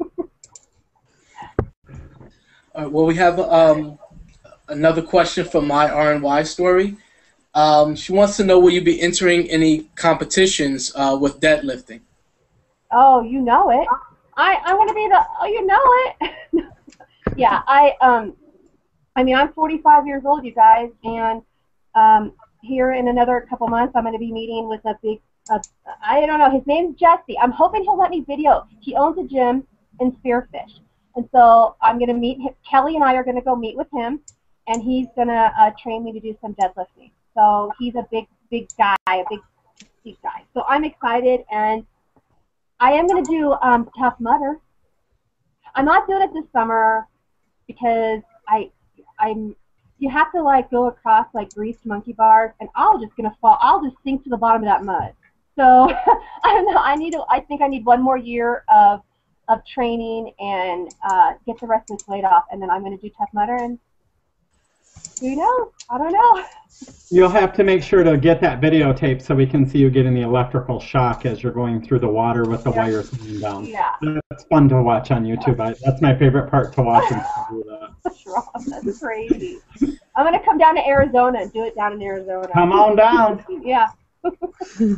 right, well, we have um, another question from my R N Y story. Um, she wants to know, will you be entering any competitions uh, with deadlifting? Oh, you know it. I, I want to be the, oh, you know it. Yeah, I, um, I mean, I'm forty-five years old, you guys, and um, here in another couple months, I'm going to be meeting with a big, uh, I don't know, his name's Jesse. I'm hoping he'll let me video. He owns a gym in Spearfish. And so I'm going to meet him. Kelly and I are going to go meet with him, and he's going to uh, train me to do some deadlifting. So he's a big, big guy, a big, big guy. So I'm excited, and I am going to do um, Tough Mudder. I'm not doing it this summer because I, I'm, you have to like go across like greased monkey bars, and I'm just gonna fall. I'll just sink to the bottom of that mud. So I don't know. I need to. I think I need one more year of of training and uh, get the rest of this weight off, and then I'm gonna do Tough Mudder, and who knows? I don't know. You'll have to make sure to get that videotape so we can see you getting the electrical shock as you're going through the water with the yeah. wires hanging down. Yeah. That's fun to watch on YouTube. I, that's my favorite part to watch. And to do that. That's wrong. That's crazy. I'm going to come down to Arizona and do it down in Arizona. Come on down. Yeah. All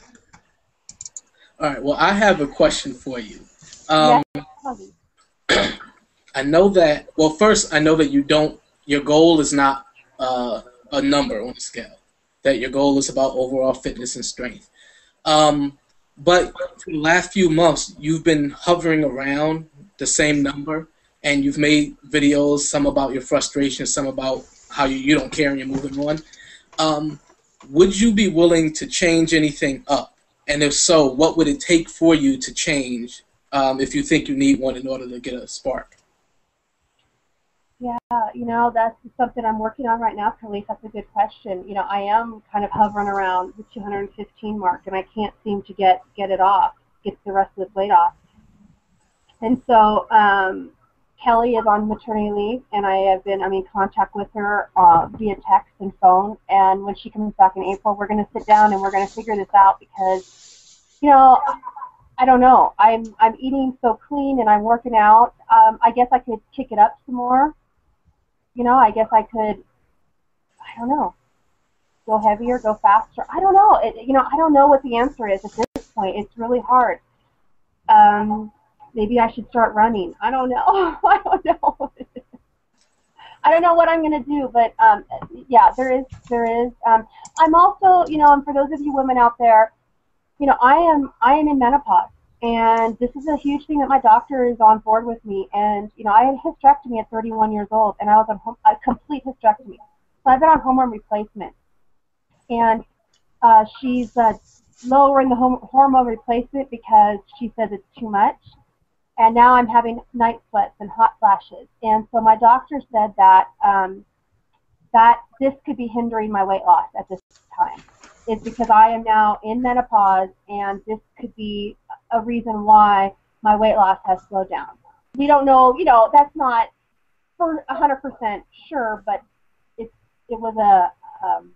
right. Well, I have a question for you. Um, yeah. I know that, well, first, I know that you don't, your goal is not uh, a number on a scale, that your goal is about overall fitness and strength. Um, but for the last few months, you've been hovering around the same number, and you've made videos, some about your frustration, some about how you, you don't care and you're moving on. Um, would you be willing to change anything up? And if so, what would it take for you to change um, if you think you need one in order to get a spark? Yeah, you know, that's something I'm working on right now, Khalees. That's a good question. You know, I am kind of hovering around the two hundred fifteen mark, and I can't seem to get, get it off, get the rest of this weight off. And so um, Kelly is on maternity leave, and I have been I'm in contact with her uh, via text and phone. And when she comes back in April, we're going to sit down and we're going to figure this out because, you know, I don't know. I'm, I'm eating so clean and I'm working out. Um, I guess I could kick it up some more. You know, I guess I could, I don't know, go heavier, go faster. I don't know. It, you know, I don't know what the answer is at this point. It's really hard. Um, maybe I should start running. I don't know. I don't know. I don't know what I'm going to do, but um, yeah, there is, there is. Um, I'm also, you know, and for those of you women out there, you know, I am, I am in menopause. And this is a huge thing that my doctor is on board with me. And, you know, I had a hysterectomy at thirty-one years old, and I was on home, a complete hysterectomy. So I've been on hormone replacement. And uh, she's uh, lowering the hormone replacement because she says it's too much. And now I'm having night sweats and hot flashes. And so my doctor said that um, that this could be hindering my weight loss at this time. Is because I am now in menopause, and this could be a reason why my weight loss has slowed down. We don't know, you know, that's not for one hundred percent sure, but it, it was a, um,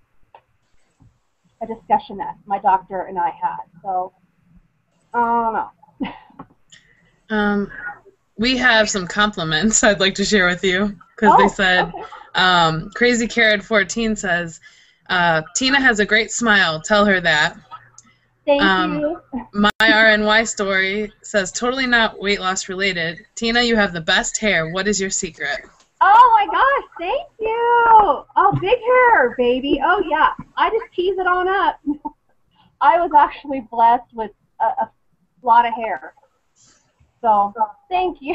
a discussion that my doctor and I had. So, I don't know. um, we have some compliments I'd like to share with you, because oh, they said, okay. um, Crazy Carrot fourteen says, Uh, Tina has a great smile. Tell her that. Thank um, you. My R N Y story says, totally not weight loss related. Tina, you have the best hair. What is your secret? Oh my gosh, thank you. Oh, big hair, baby. Oh yeah, I just tease it on up. I was actually blessed with a, a lot of hair. So, thank you.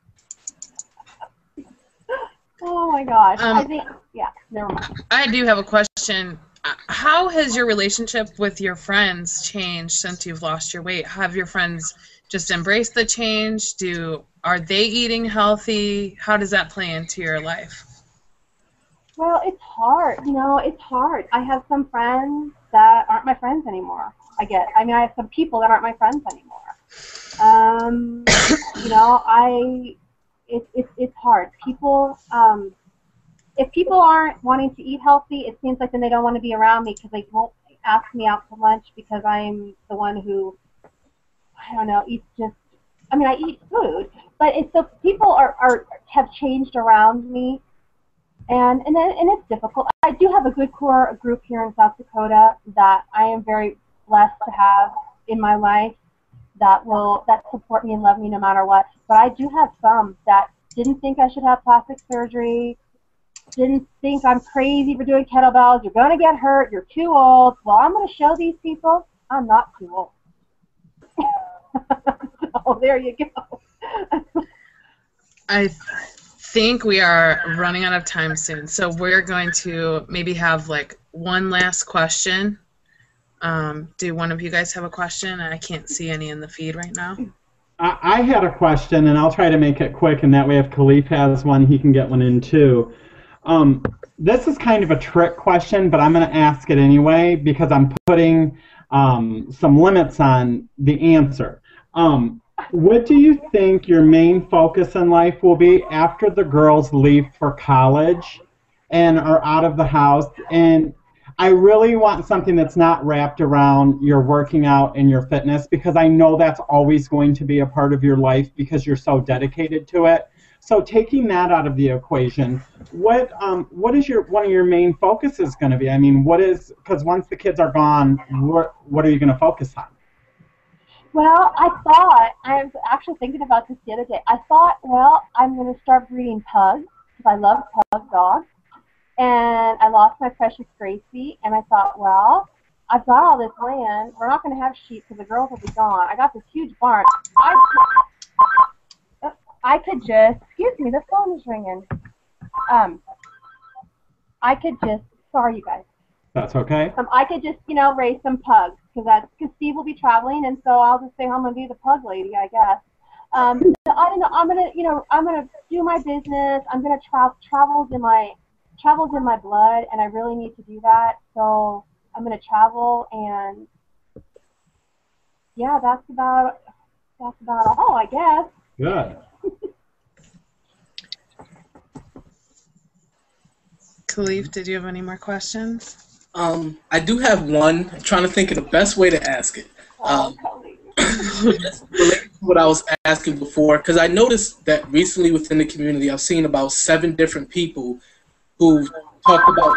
Oh my gosh. Um, I think, yeah, never mind. I do have a question. How has your relationship with your friends changed since you've lost your weight? Have your friends just embraced the change? Do Are they eating healthy? How does that play into your life? Well, it's hard. You know, it's hard. I have some friends that aren't my friends anymore. I get. I mean, I have some people that aren't my friends anymore. Um, you know, I... It, it, it's hard. People, um, if people aren't wanting to eat healthy, it seems like then they don't want to be around me because they won't ask me out to lunch because I'm the one who, I don't know, eats just, I mean, I eat food, but it's so people are, are have changed around me, and and then and it's difficult. I do have a good core group here in South Dakota that I am very blessed to have in my life. That will that support me and love me no matter what. But I do have some that didn't think I should have plastic surgery, didn't think I'm crazy for doing kettlebells. You're gonna get hurt. You're too old. Well, I'm gonna show these people I'm not too old. So there you go. I think we are running out of time soon, so we're going to maybe have like one last question. Um, do one of you guys have a question? I can't see any in the feed right now. I, I had a question, and I'll try to make it quick, and that way if Khalif has one, he can get one in too. Um, this is kind of a trick question, but I'm going to ask it anyway because I'm putting um, some limits on the answer. Um, what do you think your main focus in life will be after the girls leave for college and are out of the house? And I really want something that's not wrapped around your working out and your fitness, because I know that's always going to be a part of your life because you're so dedicated to it. So taking that out of the equation, what um, what is your one of your main focuses going to be? I mean, what is, because once the kids are gone, what what are you going to focus on? Well, I thought, I was actually thinking about this the other day. I thought, well, I'm going to start breeding pugs because I love pug dogs. And I lost my precious Gracie, and I thought, well, I've got all this land. We're not going to have sheep because the girls will be gone. I got this huge barn. I, I could just, excuse me, the phone is ringing. Um, I could just, sorry, you guys. That's okay. Um, I could just, you know, raise some pugs because that's because Steve will be traveling, and so I'll just stay home and be the pug lady, I guess. Um, so I don't know. I'm gonna, you know, I'm gonna do my business. I'm gonna travel. Travels in my travels in my blood, and I really need to do that. So I'm gonna travel, and yeah, that's about that's about all, I guess. Good. Khalif, did you have any more questions? Um, I do have one. I'm trying to think of the best way to ask it. Um, related to what I was asking before, because I noticed that recently within the community, I've seen about seven different people who talked about.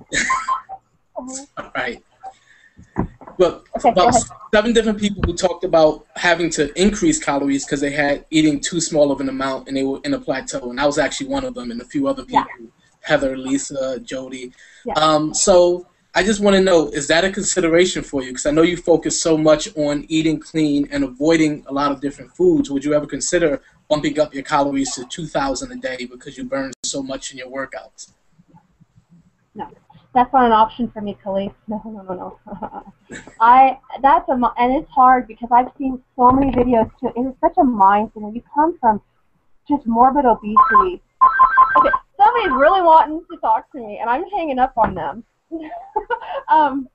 All right. Well, Okay, about seven different people who talked about having to increase calories because they had eating too small of an amount and they were in a plateau. And I was actually one of them, and a few other people, yeah. Heather, Lisa, Jody. Yeah. Um, so I just want to know, is that a consideration for you? Because I know you focus so much on eating clean and avoiding a lot of different foods. Would you ever consider bumping up your calories to two thousand a day because you burn so much in your workouts? No. That's not an option for me, Khalif. No, no, no, no. I that's a and it's hard because I've seen so many videos too. It is such a mind thing. When you come from just morbid obesity. Okay, somebody's really wanting to talk to me, and I'm hanging up on them. um,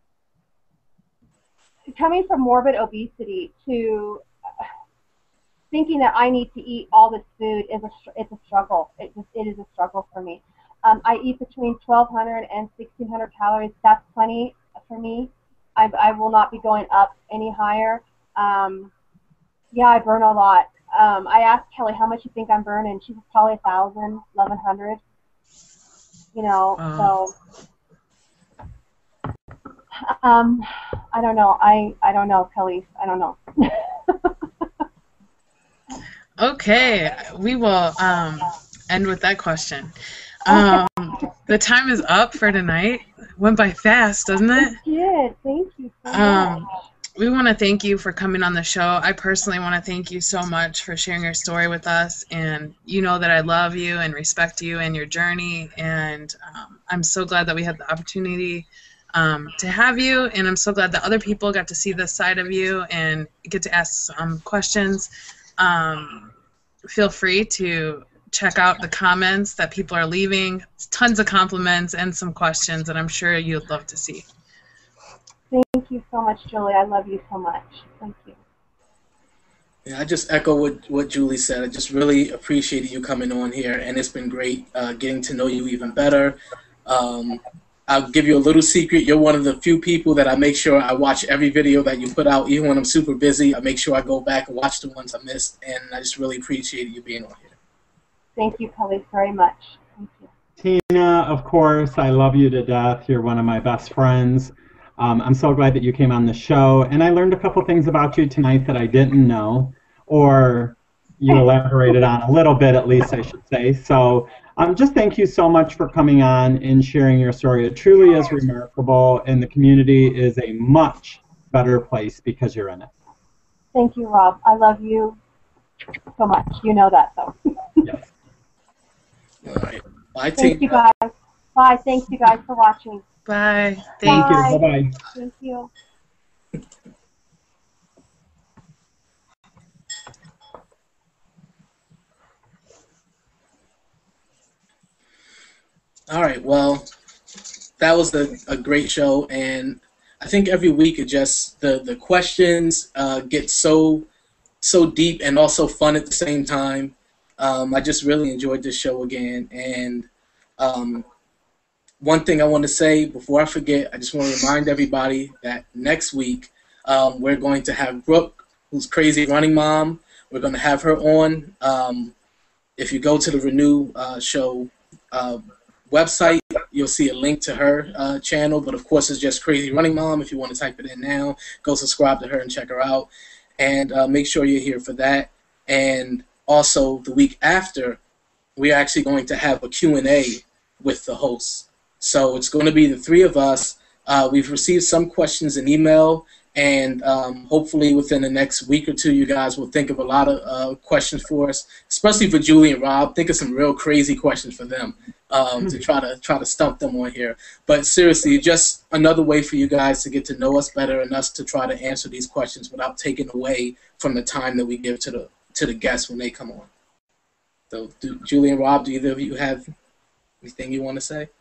coming from morbid obesity to uh, thinking that I need to eat all this food is a it's a struggle. It just it is a struggle for me. Um, I eat between twelve hundred and sixteen hundred calories. That's plenty for me. I, I will not be going up any higher. Um, yeah, I burn a lot. Um, I asked Kelly how much you think I'm burning. She was probably a thousand, eleven hundred. You know, uh. so um, I don't know. I I don't know, Kelly. I don't know. Okay, we will um, end with that question. Um, the time is up for tonight. Went by fast, doesn't it? It did. Thank you so um, much. We want to thank you for coming on the show. I personally want to thank you so much for sharing your story with us. And you know that I love you and respect you and your journey. And um, I'm so glad that we had the opportunity um, to have you. And I'm so glad that other people got to see this side of you and get to ask um, questions. Um, feel free to check out the comments that people are leaving. Tons of compliments and some questions that I'm sure you'd love to see. Thank you so much, Julie. I love you so much. Thank you. Yeah, I just echo what, what Julie said. I just really appreciated you coming on here, and it's been great uh, getting to know you even better. Um, I'll give you a little secret. You're one of the few people that I make sure I watch every video that you put out, even when I'm super busy. I make sure I go back and watch the ones I missed, and I just really appreciated you being on here. Thank you, Kelly, very much. Thank you. Tina, of course, I love you to death. You're one of my best friends. Um, I'm so glad that you came on the show, and I learned a couple things about you tonight that I didn't know, or you elaborated on a little bit, at least I should say. So um, just thank you so much for coming on and sharing your story. It truly is remarkable, and the community is a much better place because you're in it. Thank you, Rob. I love you so much. You know that, though. Yes. All right. Bye, Thank you, guys. Bye. Thanks, you guys, for watching. Bye. Thank Bye. you. Bye-bye. Thank you. All right. Well, that was a, a great show, and I think every week it just the the questions uh, get so so deep and also fun at the same time. Um, I just really enjoyed this show again, and um, one thing I want to say before I forget, I just want to remind everybody that next week um, we're going to have Brooke, who's Crazy Running Mom. We're going to have her on. Um, if you go to the Renew uh, show uh, website, you'll see a link to her uh, channel, but of course it's just Crazy Running Mom. If you want to type it in now, go subscribe to her and check her out, and uh, make sure you're here for that. And also the week after, we're actually going to have a Q and A with the hosts. So it's going to be the three of us. Uh, we've received some questions in email, and um, hopefully within the next week or two, you guys will think of a lot of uh, questions for us, especially for Julie and Rob. Think of some real crazy questions for them um, to try to try to stump them on here. But seriously, just another way for you guys to get to know us better and us to try to answer these questions without taking away from the time that we give to the to the guests when they come on. So, do, Julie and Rob, do either of you have anything you want to say?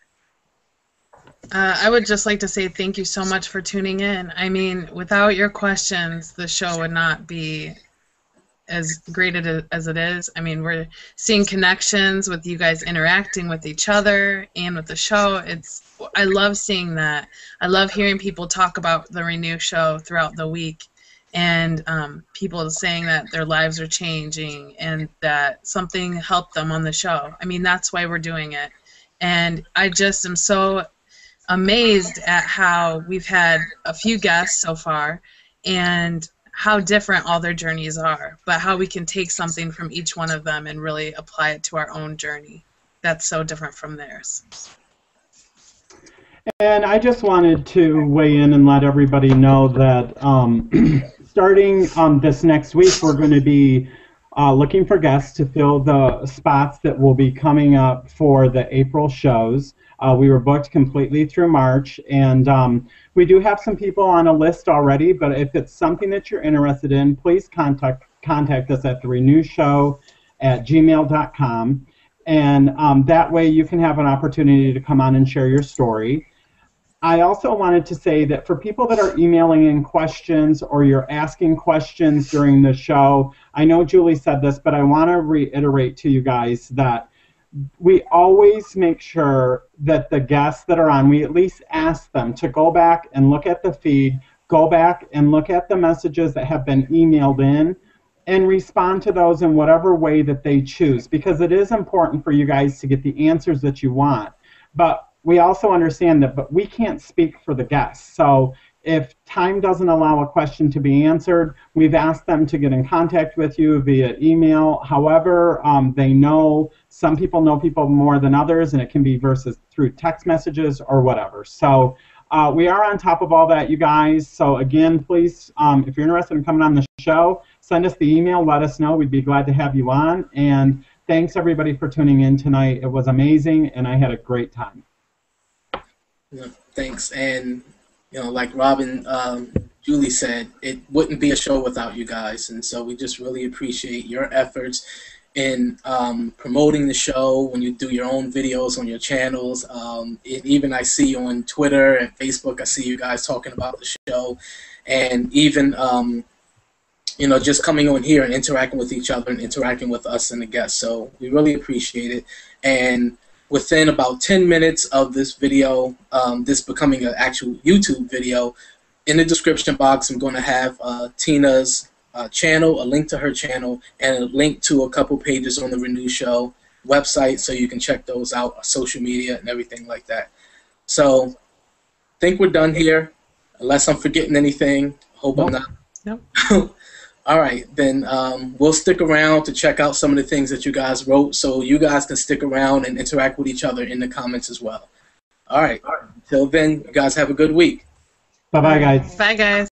Uh, I would just like to say thank you so much for tuning in. I mean, without your questions, the show would not be as great as it is. I mean, we're seeing connections with you guys interacting with each other and with the show. It's I love seeing that. I love hearing people talk about the Renew show throughout the week, and um, people saying that their lives are changing and that something helped them on the show. I mean, that's why we're doing it. And I just am so amazed at how we've had a few guests so far and how different all their journeys are, but how we can take something from each one of them and really apply it to our own journey that's so different from theirs. And I just wanted to weigh in and let everybody know that um, starting um, this next week, we're going to be uh, looking for guests to fill the spots that will be coming up for the April shows. Uh, we were booked completely through March, and um, we do have some people on a list already, but if it's something that you're interested in, please contact contact us at the renew show at gmail dot com, and um, that way you can have an opportunity to come on and share your story. I also wanted to say that for people that are emailing in questions or you're asking questions during the show, I know Julie said this, but I want to reiterate to you guys that we always make sure that the guests that are on, we at least ask them to go back and look at the feed, go back and look at the messages that have been emailed in, and respond to those in whatever way that they choose, because it is important for you guys to get the answers that you want. But we also understand that, but we can't speak for the guests. So if time doesn't allow a question to be answered, we've asked them to get in contact with you via email. However, um, they know, some people know people more than others, and it can be versus through text messages or whatever. So uh, we are on top of all that, you guys. So again, please, um, if you're interested in coming on the show, send us the email, let us know. We'd be glad to have you on. And thanks everybody for tuning in tonight. It was amazing, and I had a great time. Yeah, thanks. And you know, like Robin, um, Julie said, it wouldn't be a show without you guys, and so we just really appreciate your efforts in um, promoting the show when you do your own videos on your channels. Um, it, even I see on Twitter and Facebook, I see you guys talking about the show, and even um, you know, just coming on here and interacting with each other and interacting with us and the guests. So we really appreciate it. And within about ten minutes of this video, um, this becoming an actual YouTube video, in the description box I'm going to have uh, Tina's uh, channel, a link to her channel, and a link to a couple pages on the Renew Show website, so you can check those out, social media and everything like that. So I think we're done here, unless I'm forgetting anything. Hope nope. I'm not. Nope. All right, then um, we'll stick around to check out some of the things that you guys wrote, so you guys can stick around and interact with each other in the comments as well. All right, until then, you guys have a good week. Bye-bye, guys. Bye, guys.